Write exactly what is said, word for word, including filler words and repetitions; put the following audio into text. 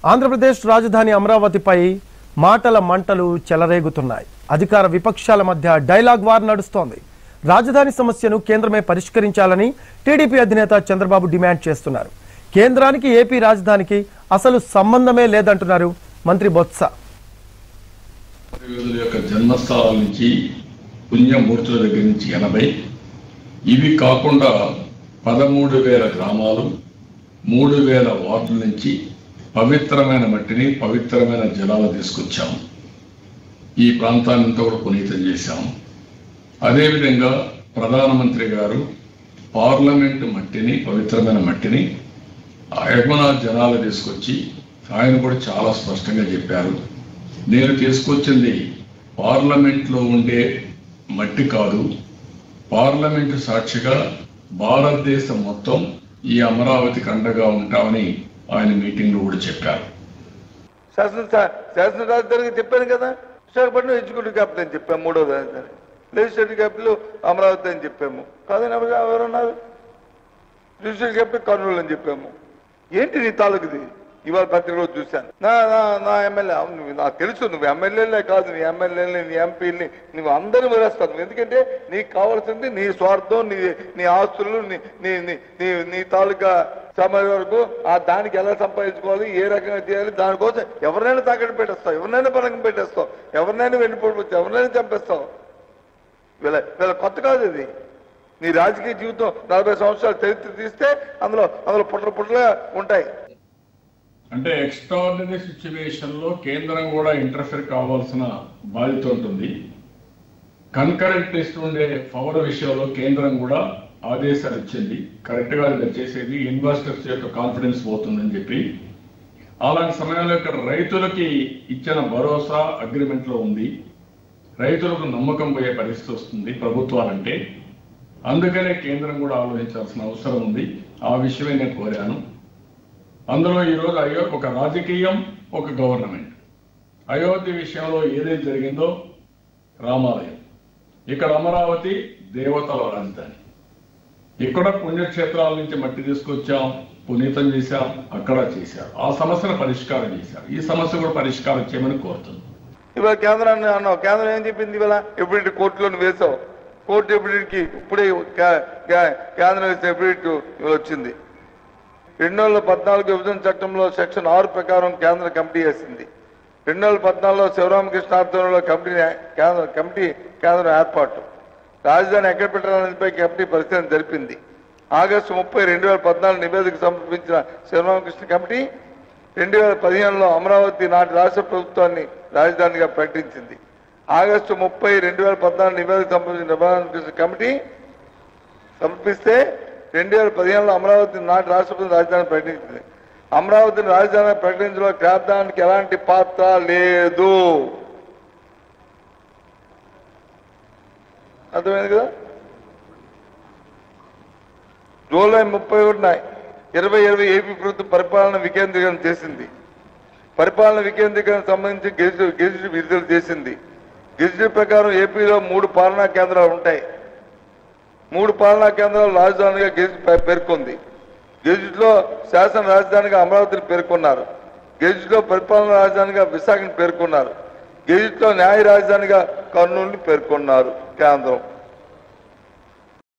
ఆంధ్రప్రదేశ్ రాజధాని అమరావతిపై మాటల మంటలు చెలరేగుతున్నాయి. అధికార విపక్షాల మధ్య డైలాగ్ వార్ నడుస్తోంది. రాజధాని సమస్యను కేంద్రమే పరిష్కరించాలని టీడీపీ అధినేత చంద్రబాబు డిమాండ్ చేస్తున్నారు. కేంద్రానికి ఏపీ రాజధానికి అసలు సంబంధమే లేదంటున్నారు మంత్రి బొత్స. యొక్క జన్మస్థానాల నుంచి పుణ్యమూర్తుల దగ్గర నుంచి ఎనభై ఇవి కాకుండా పదమూడు వేల గ్రామాలు మూడు వేల వార్డుల నుంచి పవిత్రమైన మట్టిని పవిత్రమైన జలాలు తీసుకొచ్చాము. ఈ ప్రాంతాన్ని అంతా కూడా పునీతం చేశాము. అదేవిధంగా ప్రధానమంత్రి గారు పార్లమెంటు మట్టిని పవిత్రమైన మట్టిని యమునా జలాలు తీసుకొచ్చి ఆయన కూడా చాలా స్పష్టంగా చెప్పారు. నేను తీసుకొచ్చింది పార్లమెంట్లో ఉండే మట్టి కాదు, పార్లమెంటు సాక్షిగా భారతదేశం మొత్తం ఈ అమరావతికి అండగా ఉంటామని ఆయన మీటింగ్ లో కూడా చెప్పారు. శాసన శాసన రాజధానికి చెప్పాను కదా, విశాఖపట్నం ఎగ్జిక్యూటివ్ క్యాపిటల్ అని చెప్పాము, మూడో రాజధాని లెజిస్లేటివ్ క్యాపిటల్ అమరావతి అని చెప్పాము. కాదని ఎవరున్నారు? జ్యుడిషియల్ క్యాపిటల్ కర్నూలు అని చెప్పాము. ఏంటి నీ తాలూకుది? ఇవాళ పత్రికలో చూశాను. నా నా ఎమ్మెల్యే, నాకు తెలుసు నువ్వు ఎమ్మెల్యేలే కాదు, నీ ఎమ్మెల్యేని నీ ఎంపీని నువ్వు అందరిని వదిలేస్తాను. ఎందుకంటే నీకు కావాల్సింది నీ స్వార్థం, నీ నీ ఆస్తులు, నీ నీ నీ నీ తాలూకా సమయం వరకు ఆ దానికి ఎలా సంపాదించుకోవాలి, ఏ రకంగా చేయాలి, దానికోసం ఎవరినైనా తాకట్టు పెట్టేస్తావు, ఎవరినైనా పరంగా పెట్టేస్తావు, ఎవరినైనా వెన్నుపోవచ్చు, ఎవరినైనా చంపేస్తావు. వీళ్ళ వీళ్ళ కొత్త కాదు ఇది. నీ రాజకీయ జీవితం నలభై సంవత్సరాల చరిత్ర తీస్తే అందులో అందులో పుట్ల పుట్లగా ఉంటాయి. అంటే ఎక్స్ట్రాడినరీ సిచ్యువేషన్ లో కేంద్రం కూడా ఇంటర్ఫియర్ కావాల్సిన బాధ్యత ఉంటుంది. కన్కరెంట్ లిస్ట్ ఉండే పవర్ విషయంలో కేంద్రం కూడా ఆదేశాలు ఇచ్చింది. కరెక్ట్ గా చేసేది ఇన్వెస్టర్స్ యొక్క కాన్ఫిడెన్స్ పోతుందని చెప్పి, అలాంటి సమయంలో ఇక్కడ రైతులకి ఇచ్చిన భరోసా అగ్రిమెంట్ లో ఉంది. రైతులకు నమ్మకం పోయే పరిస్థితి వస్తుంది ప్రభుత్వాలంటే. అందుకనే కేంద్రం కూడా ఆలోచించాల్సిన అవసరం ఉంది. ఆ విషయమే నేను కోరాను. అందులో ఈరోజు అయ్యో ఒక రాజకీయం, ఒక గవర్నమెంట్. అయోధ్య విషయంలో ఏదైతే జరిగిందో రామాలయం, ఇక్కడ అమరావతి దేవతల రాజధాని. ఇక్కడ పుణ్యక్షేత్రాల నుంచి మట్టి తీసుకొచ్చాం, పునీతం చేశాం, అక్కడ చేశారు. ఆ సమస్యను పరిష్కారం చేశారు. ఈ సమస్య కూడా పరిష్కారం చేయమని కోరుతుంది. ఇవాళ కేంద్రాన్ని అన్నావు, కేంద్రం ఏం చెప్పింది? ఇవాళ ఎప్పుడు కోర్టులో వేసావు, కోర్టు ఎప్పుడుకి ఇప్పుడే కేంద్రం వేసిన ఎప్పుడు వచ్చింది. రెండు వేల పద్నాలుగు విభజన చట్టంలో సెక్షన్ ఆరు ప్రకారం కేంద్ర కమిటీ వేసింది. రెండు వేల పద్నాలుగులో శివరామకృష్ణ ఆధ్వర్యంలో కమిటీ కేంద్ర కమిటీ కేంద్రం ఏర్పాటు, రాజధాని ఎక్కడ పెట్టాలనేదిపై కమిటీ పరిశీలన జరిపింది. ఆగస్టు ముప్పై రెండు వేల పద్నాలుగు నివేదిక సమర్పించిన శివరామకృష్ణ కమిటీ రెండు వేల పదిహేనులో అమరావతి నాటి రాష్ట్ర ప్రభుత్వాన్ని రాజధానిగా ప్రకటించింది. ఆగస్టు ముప్పై రెండు వేల పద్నాలుగు నివేదిక సమర్పించిన శివరామకృష్ణ కమిటీ సమర్పిస్తే రెండు వేల పదిహేనులో అమరావతి నాటి రాష్ట్రపతి రాజధాని ప్రకటించింది. అమరావతిని రాజధాని ప్రకటించడంలో కేంద్రానికి ఎలాంటి పాత్ర లేదు. అర్థమైంది కదా? జూలై ముప్పై ఒకటిన ఇరవై ఇరవై ఏపీ ప్రభుత్వం పరిపాలన వికేంద్రీకరణ చేసింది. పరిపాలన వికేంద్రీకరణ సంబంధించి గెజిట్ గెజిట్ విడుదల చేసింది. గెజిట్ ప్రకారం ఏపీలో మూడు పాలనా కేంద్రాలు ఉంటాయి. మూడు పాలనా కేంద్రాలు రాజధానిగా గెజిట్ పేర్కొంది. గెజిట్ లో శాసన రాజధానిగా అమరావతిని పేర్కొన్నారు. గెజిట్ లో పరిపాలనా రాజధానిగా విశాఖని పేర్కొన్నారు. గెజిట్ లో న్యాయ రాజధానిగా కర్నూలుని పేర్కొన్నారు కేంద్రం.